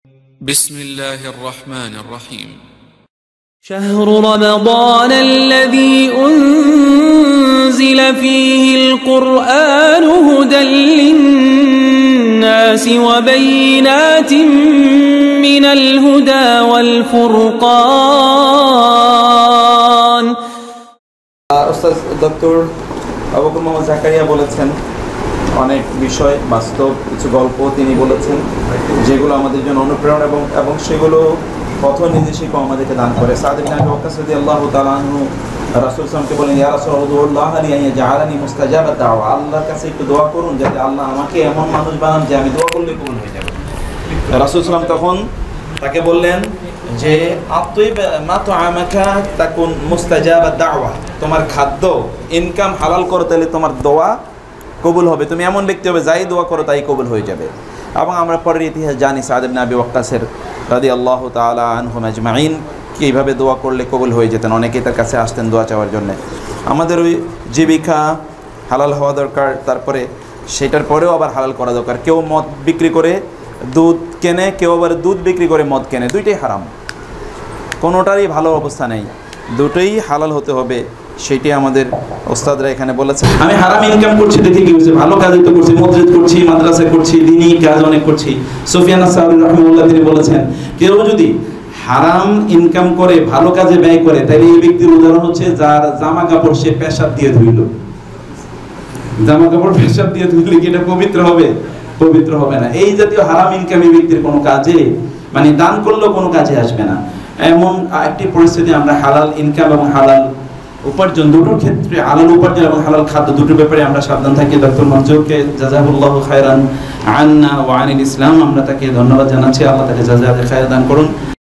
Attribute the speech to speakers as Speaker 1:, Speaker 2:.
Speaker 1: بسم الله الرحمن الرحيم.
Speaker 2: شهر رمضان الذي أنزل فيه القرآن هدى للناس وبينات من الهدى والفرقان.
Speaker 3: উস্তাদ ডক্টর আবু বকর মোহাম্মদ জাকারিয়া বলেছেন অনেক বিষয়, বাস্তব কিছু গল্প তিনি বলেছেন যেগুলো আমাদের জন্য অনুপ্রেরণা এবং সেগুলো পথ নির্দেশিকা আমাদেরকে দান করে। সাদ ইবনে আবি ওয়াক্কাস রাদিয়াল্লাহু তাআলা আনহু রাসূল সাল্লাল্লাহু আলাইহি ওয়াসাল্লামকে বলেন, ইয়া রাসূলুল্লাহ আলিয়া জাআলানি মুস্তাজাবাদ দাওয়া, আল্লাহর কাছে একটু দোয়া করুন যাতে আল্লাহ আমাকে এমন মানুষ বানান যে আমি দোয়া করলে কবুল হয়ে যাবে। রাসূল সাল্লাল্লাহু তখন তাকে বললেন যে আতইব মা তুআমাকা তাকুন মুস্তাজাবাদ দাওয়া, তোমার খাদ্য ইনকাম হালাল করো তাহলে তোমার দোয়া কবুল হবে, তুমি এমন ব্যক্তি হবে যাই দোয়া করো তাই কবুল হয়ে যাবে। এবং আমরা পরের ইতিহাস জানি সাদ ইবনে আবি ওয়াক্কাসের রাদিয়াল্লাহু তাআলা আনহুম আজমাইন কীভাবে দোয়া করলে কবুল হয়ে যেতেন, অনেকেই তার কাছে আসতেন দোয়া চাওয়ার জন্য। আমাদের ওই জীবিকা হালাল হওয়া দরকার, তারপরে সেটার পরেও আবার হালাল করা দরকার। কেউ মদ বিক্রি করে দুধ কেনে, কেউ আবার দুধ বিক্রি করে মদ কেনে, দুইটাই হারাম, কোনোটারই ভালো অবস্থা নেই, দুটোই হালাল হতে হবে। সেটি আমাদের ওস্তাদরা এখানে বলেছে। আমি হারাম ইনকাম করছি দেখে কি হয়েছে, ভালো কাজই তো করছি, মসজিদ করছি, মাদ্রাসা করছি, দ্বীনি কাজ অনেক করছি। সুফিয়ান আস-সাউরি রাহিমাহুল্লাহ তিনি বলেছেন, কেউ যদি হারাম ইনকাম করে ভালো কাজে ব্যয় করে তাহলে এই ব্যক্তির উদাহরণ হচ্ছে যার জামা কাপড় সে পেশাব দিয়ে ধুইল। জামা কাপড় পেশাব দিয়ে ধুইলে কি এটা পবিত্র হবে? পবিত্র হবে না। এই জাতীয় হারাম ইনকামী ব্যক্তির কোনো কাজে মানে দান করলেও কোনো কাজে আসবে না। এমন একটি পরিস্থিতি আমরা হালাল ইনকাম এবং হালাল উপার্জন দুটোর ক্ষেত্রে, হালাল উপার্জন এবং হালাল খাদ্য দুটোর ব্যাপারে আমরা সাবধান থাকি। ডক্টর মনজুরকে জাযাহুল্লাহু খায়রান আন্না ওয়া আনিল ইসলাম আমরা তাকে ধন্যবাদ জানাচ্ছি। আল্লাহ তাকে জাযায়ে খায়র দান করুন।